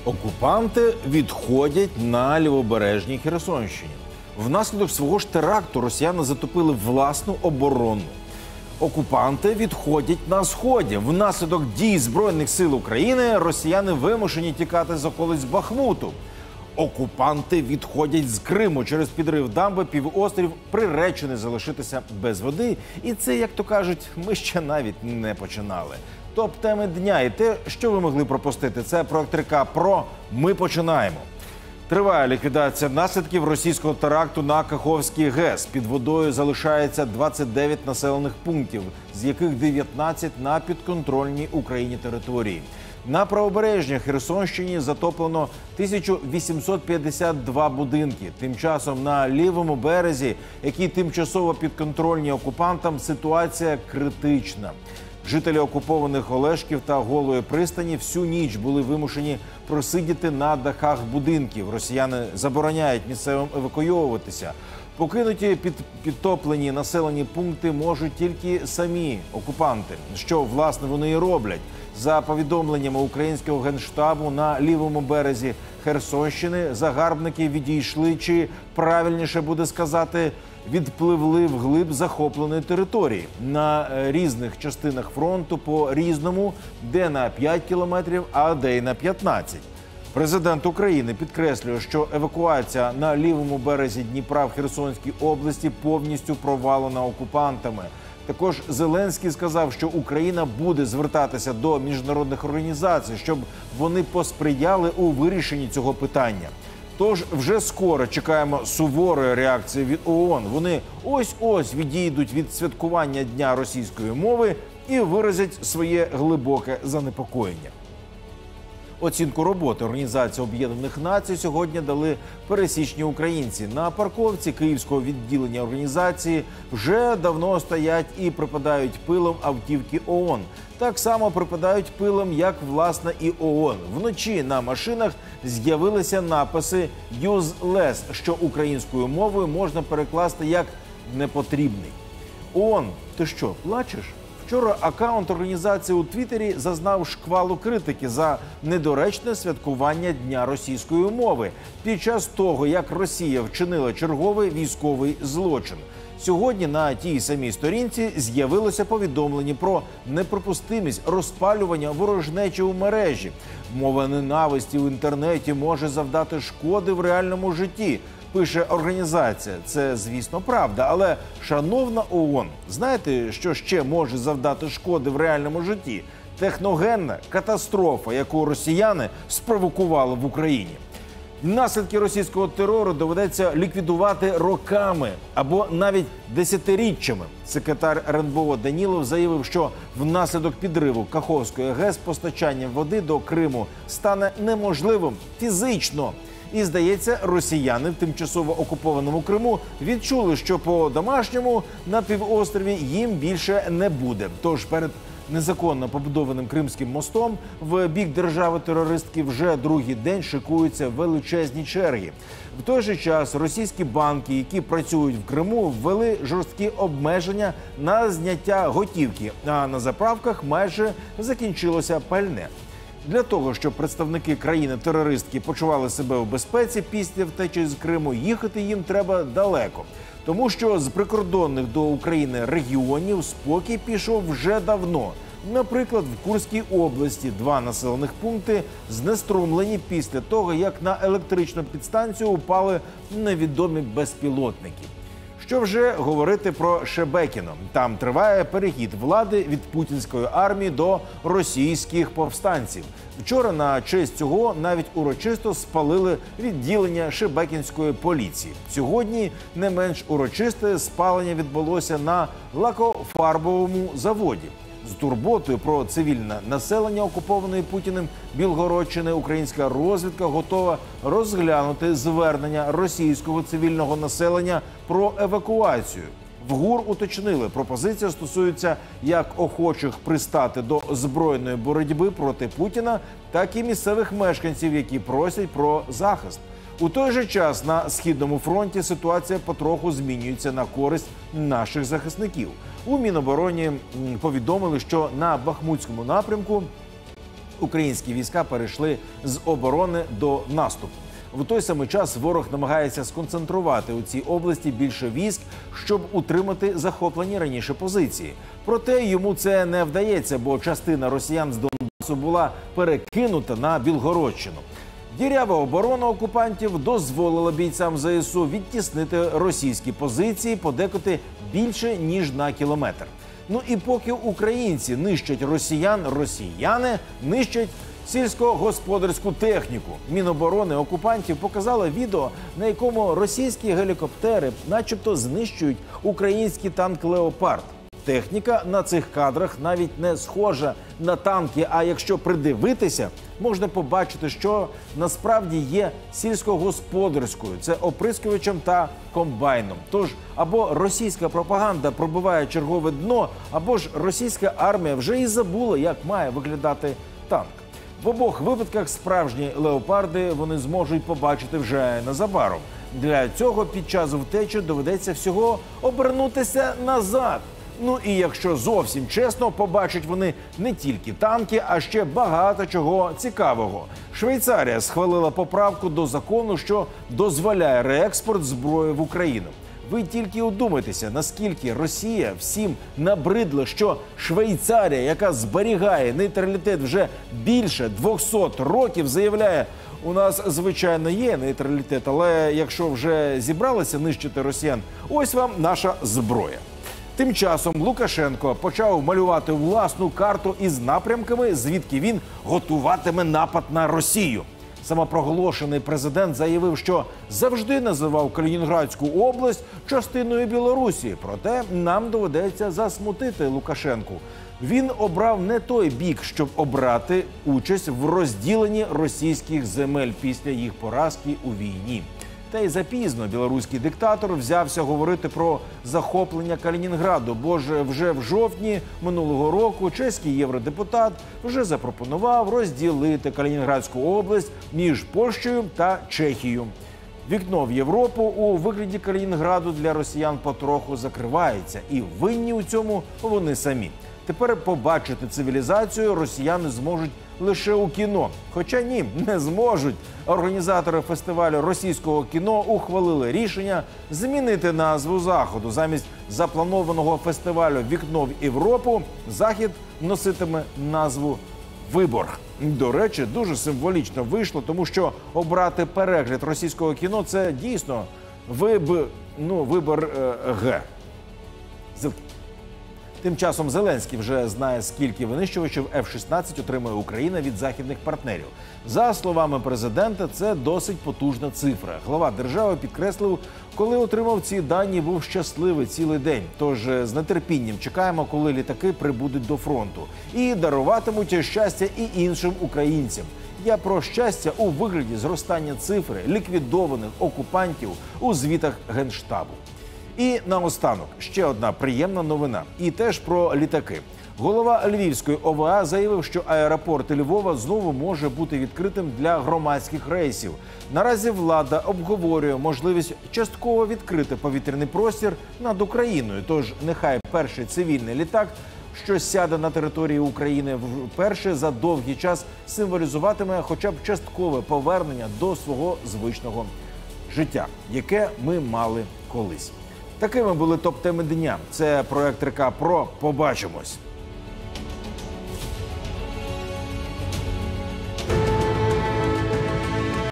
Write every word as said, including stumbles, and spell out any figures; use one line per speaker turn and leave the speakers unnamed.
Окупанти відходять на лівобережній Херсонщині. Внаслідок свого ж теракту росіяни затопили власну оборону. Окупанти відходять на сході. Внаслідок дій Збройних сил України росіяни вимушені тікати з околиць Бахмуту. Окупанти відходять з Криму. Через підрив дамби півострів приречений залишитися без води. І це, як то кажуть, ми ще навіть не починали. Топ-теми дня і те, що ви могли пропустити. Це проект РК Про. Ми починаємо. Триває ліквідація наслідків російського теракту на Каховський ГЕС. Під водою залишається двадцять дев'ять населених пунктів, з яких дев'ятнадцять на підконтрольній Україні території. На правобережній Херсонщині затоплено тисячу вісімсот п'ятдесят два будинки. Тим часом на лівому березі, який тимчасово підконтрольні окупантам, ситуація критична. Жителі окупованих Олешків та Голої пристані всю ніч були вимушені просидіти на дахах будинків. Росіяни забороняють місцевим евакуйовуватися. Покинуті під підтоплені населені пункти можуть тільки самі окупанти, що, власне, вони і роблять. За повідомленнями українського Генштабу, на лівому березі Херсонщини загарбники відійшли, чи правильніше буде сказати, відпливли вглиб захопленої території. На різних частинах фронту по-різному, де на п'ять кілометрів, а де й на п'ятнадцять. Президент України підкреслює, що евакуація на лівому березі Дніпра в Херсонській області повністю провалена окупантами. Також Зеленський сказав, що Україна буде звертатися до міжнародних організацій, щоб вони посприяли у вирішенні цього питання. Тож вже скоро чекаємо суворої реакції від ООН. Вони ось-ось відійдуть від святкування Дня російської мови і виразять своє глибоке занепокоєння. Оцінку роботи Організації Об'єднаних Націй сьогодні дали пересічні українці. На парковці київського відділення організації вже давно стоять і припадають пилом автівки ООН. Так само припадають пилом, як, власне, і ООН. Вночі на машинах з'явилися написи «Use less», що українською мовою можна перекласти як «непотрібний». ООН, ти що, плачеш? Вчора акаунт організації у Твіттері зазнав шквалу критики за недоречне святкування Дня російської мови під час того, як Росія вчинила черговий військовий злочин. Сьогодні на тій самій сторінці з'явилося повідомлення про неприпустимість розпалювання ворожнечі у мережі. Мова ненависті в інтернеті може завдати шкоди в реальному житті, пише організація. Це, звісно, правда. Але, шановна ООН, знаєте, що ще може завдати шкоди в реальному житті? Техногенна катастрофа, яку росіяни спровокували в Україні. Наслідки російського терору доведеться ліквідувати роками або навіть десятиріччями. Секретар РНБО Данілов заявив, що внаслідок підриву Каховської ГЕС постачання води до Криму стане неможливим фізично. І, здається, росіяни в тимчасово окупованому Криму відчули, що по-домашньому на півострові їм більше не буде. Тож перед незаконно побудованим Кримським мостом в бік держави-терористки вже другий день шикуються величезні черги. В той же час російські банки, які працюють в Криму, ввели жорсткі обмеження на зняття готівки, а на заправках майже закінчилося пальне. Для того, щоб представники країни-терористки почували себе в безпеці після втечі з Криму, їхати їм треба далеко. Тому що з прикордонних до України регіонів спокій пішов вже давно. Наприклад, в Курській області два населених пункти знеструмлені після того, як на електричну підстанцію упали невідомі безпілотники. Що вже говорити про Шебекіно? Там триває перехід влади від путінської армії до російських повстанців. Вчора на честь цього навіть урочисто спалили відділення Шебекінської поліції. Сьогодні не менш урочисте спалення відбулося на лакофарбовому заводі. З турботою про цивільне населення окупованої Путіним Білгородщини українська розвідка готова розглянути звернення російського цивільного населення про евакуацію. В ГУР уточнили, пропозиція стосується як охочих пристати до збройної боротьби проти Путіна, так і місцевих мешканців, які просять про захист. У той же час на Східному фронті ситуація потроху змінюється на користь наших захисників. У Мінобороні повідомили, що на Бахмутському напрямку Українські війська перейшли з оборони до наступу. В той самий час ворог намагається сконцентрувати у цій області більше військ, щоб утримати захоплені раніше позиції. Проте йому це не вдається, бо частина росіян з Донбасу була перекинута на Білгородщину. Дірява оборона окупантів дозволила бійцям ЗСУ відтіснити російські позиції подекуди більше, ніж на кілометр. Ну і поки українці нищать росіян, росіяни нищать сільськогосподарську техніку. Міноборони окупантів показали відео, на якому російські гелікоптери начебто знищують український танк «Леопард». Техніка на цих кадрах навіть не схожа на танки, а якщо придивитися, можна побачити, що насправді є сільськогосподарською. Це оприскувачем та комбайном. Тож або російська пропаганда пробиває чергове дно, або ж російська армія вже і забула, як має виглядати танк. В обох випадках справжні леопарди вони зможуть побачити вже незабаром. Для цього під час втечі доведеться всього обернутися назад. Ну і якщо зовсім чесно, побачать вони не тільки танки, а ще багато чого цікавого. Швейцарія схвалила поправку до закону, що дозволяє реекспорт зброї в Україну. Ви тільки удумайтеся, наскільки Росія всім набридла, що Швейцарія, яка зберігає нейтралітет вже більше двохсот років, заявляє: у нас, звичайно, є нейтралітет, але якщо вже зібралися нищити росіян, ось вам наша зброя. Тим часом Лукашенко почав малювати власну карту із напрямками, звідки він готуватиме напад на Росію. Самопроголошений президент заявив, що завжди називав Калінінградську область частиною Білорусі. Проте нам доведеться засмутити Лукашенку. Він обрав не той бік, щоб обрати участь в розділенні російських земель після їх поразки у війні. Та й запізно білоруський диктатор взявся говорити про захоплення Калінінграду, бо ж вже в жовтні минулого року чеський євродепутат вже запропонував розділити Калінінградську область між Польщею та Чехією. Вікно в Європу у вигляді Калінінграду для росіян потроху закривається, і винні у цьому вони самі. Тепер побачити цивілізацію росіяни зможуть лише у кіно. Хоча ні, не зможуть. Організатори фестивалю російського кіно ухвалили рішення змінити назву заходу. Замість запланованого фестивалю «Вікно в Європу» захід носитиме назву «Вибор». До речі, дуже символічно вийшло, тому що обрати перегляд російського кіно – це дійсно виб... ну, вибор е, Г. Тим часом Зеленський вже знає, скільки винищувачів еф шістнадцять отримує Україна від західних партнерів. За словами президента, це досить потужна цифра. Глава держави підкреслив, коли отримав ці дані, був щасливий цілий день. Тож з нетерпінням чекаємо, коли літаки прибудуть до фронту. І даруватимуть щастя і іншим українцям. Я про щастя у вигляді зростання цифри ліквідованих окупантів у звітах Генштабу. І наостанок ще одна приємна новина. І теж про літаки. Голова Львівської о ве а заявив, що аеропорт Львова знову може бути відкритим для громадських рейсів. Наразі влада обговорює можливість частково відкрити повітряний простір над Україною. Тож нехай перший цивільний літак, що сяде на території України, вперше за довгий час символізуватиме хоча б часткове повернення до свого звичного життя, яке ми мали колись. Такими були топ-теми дня. Це проект РК Про. Побачимось!